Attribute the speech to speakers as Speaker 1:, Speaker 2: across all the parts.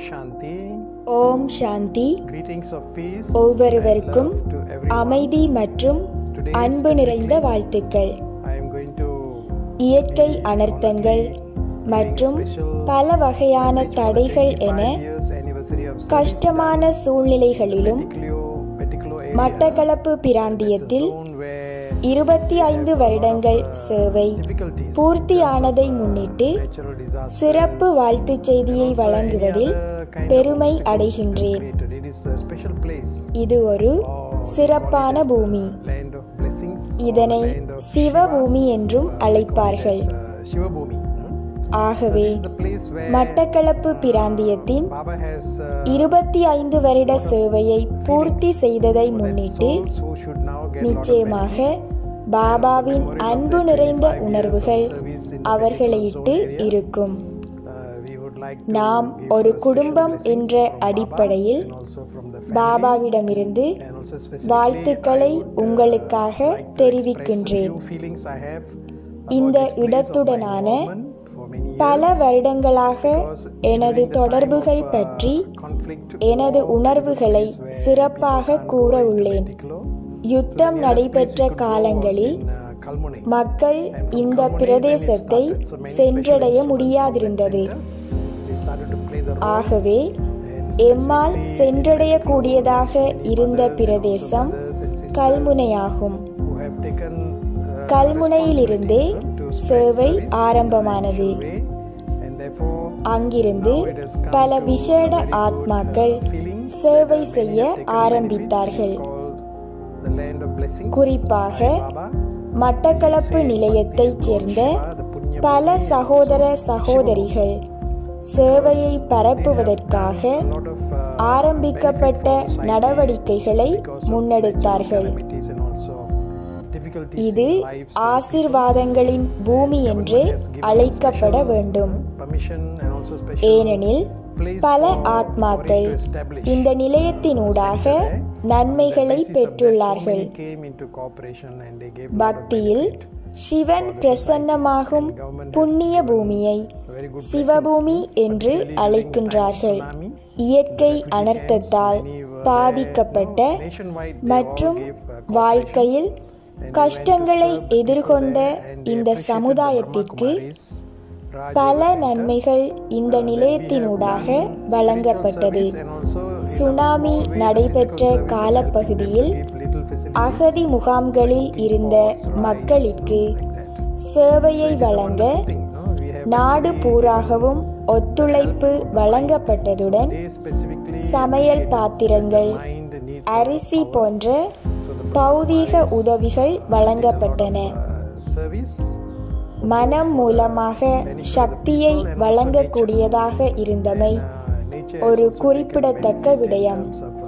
Speaker 1: Shanti.
Speaker 2: Om Shanti.
Speaker 1: Greetings of peace.
Speaker 2: ஒவ்வொருவருக்கும் அமைதி மற்றும் அன்பு நிறைந்த வாழ்த்துக்கள்.
Speaker 1: I am going to
Speaker 2: இயற்கை அனர்த்தங்கள் மற்றும் பல வகையான தடைகள் என கஷ்டமான சூழ்நிலைகளிலும் மட்டக்களப்பு பிராந்தியத்தில் 25 வருடங்கள் சேவை பூர்த்தியானதை முன்னிட்டு சிறப்பு வாழ்த்துச் செய்தியை வழங்குவதில் பெருமை அடைகின்றேன். இது ஒரு சிறப்பான பூமி. இதனை சிவபூமி என்றும் அழைப்பார்கள். ஆகவே மட்டக்களப்பு பிராந்தியத்தின் 25 வருட சேவையை பூர்த்தி செய்ததை முன்னிட்டு நிச்சயமாக பாபாவின் அன்பு நிறைந்த உணர்வுகள் அவர்களையிட்டு இருக்கும். நாம் ஒரு குடும்பம் என்ற அடிப்படையில் பாபாவிடமிருந்து வாழ்த்துக்களை உங்களுக்காக தெரிவிக்கின்றேன். இந்த இடத்துடனான பல வருடங்களாக எனது தொடர்புகள் பற்றி எனது உணர்வுகளை சிறப்பாக கூற உள்ளேன். யுத்தம் நடைபெற்ற காலங்களில் மக்கள் இந்த பிரதேசத்தை சென்றடைய முடியாதிருந்தது. ஆகவே எம்மால் சென்றடையக்கூடியதாக இருந்த பிரதேசம் கல்முனையாகும். கல்முனையிலிருந்தே சேவை ஆரம்பமானது. அங்கிருந்து பல விசேட ஆத்மாக்கள் சேவை செய்ய ஆரம்பித்தார்கள். குறிப்பாக மட்டக்களப்பு நிலையத்தைச் சேர்ந்த பல சகோதர சகோதரிகள் சேவையை பரப்புவதற்காக ஆரம்பிக்கப்பட்ட நடவடிக்கைகளை முன்னெடுத்தார்கள். இது ஆசீர்வாதங்களின் பூமி என்று அழைக்கப்பட வேண்டும். ஏனெனில் பல ஆத்மாக்கள் இந்த நிலையத்தினூடாக நன்மைகளை பெற்றுள்ளார்கள். பக்தியில் சிவன் பிரசன்னமாகும் புண்ணிய பூமியை சிவபூமி என்று அழைக்கின்றார்கள். இயற்கை அனர்த்தத்தால் பாதிக்கப்பட்ட மற்றும் வாழ்க்கையில் கஷ்டங்களை எதிர்கொண்ட இந்த சமுதாயத்திற்கு பல நன்மைகள் இந்த நிலையத்தினூடாக வழங்கப்பட்டது. சுனாமி நடைபெற்ற காலப்பகுதியில் அகதி முகாம்களில் இருந்த மக்களுக்கு சேவையை வழங்க நாடு பூராகவும் ஒத்துழைப்பு வழங்கப்பட்டதுடன் சமையல் பாத்திரங்கள், அரிசி போன்ற பௌதீக உதவிகள் வழங்கப்பட்டன. மனம் மூலமாக சக்தியை வழங்கக்கூடியதாக இருந்தமை ஒரு குறிப்பிடத்தக்க விடயம்.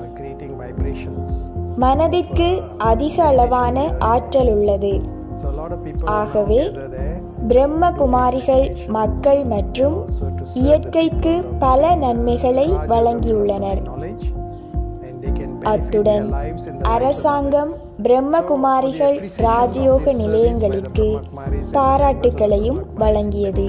Speaker 2: மனதிற்கு அதிக அளவான ஆற்றல் உள்ளது. ஆகவே பிரம்மகுமாரிகள் மக்கள் மற்றும் இயற்கைக்கு பல நன்மைகளை வழங்கியுள்ளனர். அத்துடன் அரசாங்கம் பிரம்மகுமாரிகள் ராஜயோக நிலையங்களுக்கு பாராட்டுகளையும் வழங்கியது.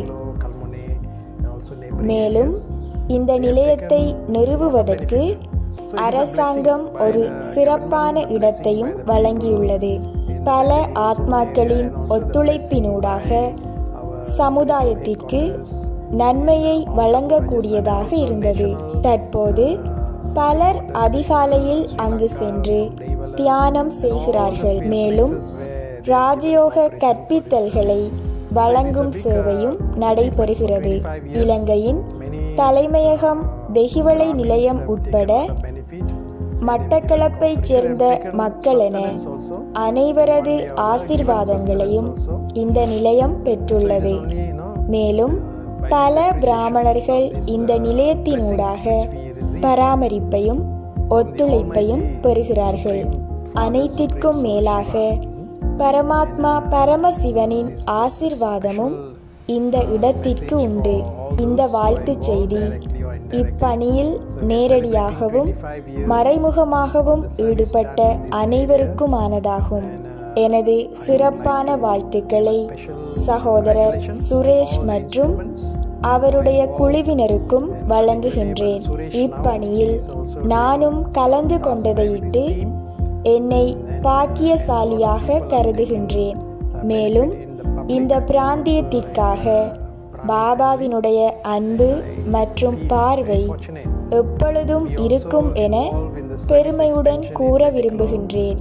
Speaker 2: மேலும் இந்த நிலையத்தை நிறுவுவதற்கு அரசாங்கம் ஒரு சிறப்பான இடத்தையும் வழங்கியுள்ளது. பல ஆத்மாக்களின் ஒத்துழைப்பினூடாக சமுதாயத்திற்கு நன்மையை வழங்கக்கூடியதாக இருந்தது. தற்போது பலர் அதிகாலையில் அங்கு சென்று தியானம் செய்கிறார்கள். மேலும் ராஜயோக கற்பித்தல்களை வழங்கும் சேவையும் நடைபெறுகிறது. இலங்கையின் தலைமையகம் தெஹிவளை நிலையம் உட்பட மட்டக்களப்பைச் சேர்ந்த மக்கள் என அனைவரது ஆசீர்வாதங்களையும் இந்த நிலையம் பெற்றுள்ளது. மேலும் பல பிராமணர்கள் இந்த நிலையத்தினூடாக பராமரிப்பையும் ஒத்துழைப்பையும் பெறுகிறார்கள். அனைத்திற்கும் மேலாக பரமாத்மா பரமசிவனின் ஆசீர்வாதமும் இந்த இடத்திற்கு உண்டு. இந்த வாழ்த்துச் செய்தி இப்பணியில் நேரடியாகவும் மறைமுகமாகவும் ஈடுபட்ட அனைவருக்குமானதாகும். எனது சிறப்பான வாழ்த்துக்களை சகோதரர் சுரேஷ் மற்றும் அவருடைய குழுவினருக்கும் வழங்குகின்றேன். இப்பணியில் நானும் கலந்து கொண்டதையிட்டு என்னை பாக்கியசாலியாக கருதுகின்றேன். மேலும் இந்த பிராந்தியத்திற்காக பாபாவினுடைய அன்பு மற்றும் பார்வை எப்பொழுதும் இருக்கும் என பெருமையுடன் கூற விரும்புகின்றேன்.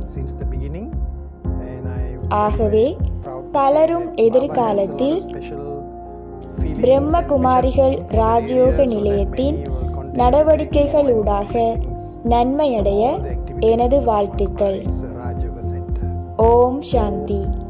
Speaker 2: ஆகவே பலரும் எதிர்காலத்தில் பிரம்மகுமாரிகள் ராஜயோக நிலையத்தின் நடவடிக்கைகளூடாக நன்மையடைய எனது வாழ்த்துக்கள். ஓம் சாந்தி.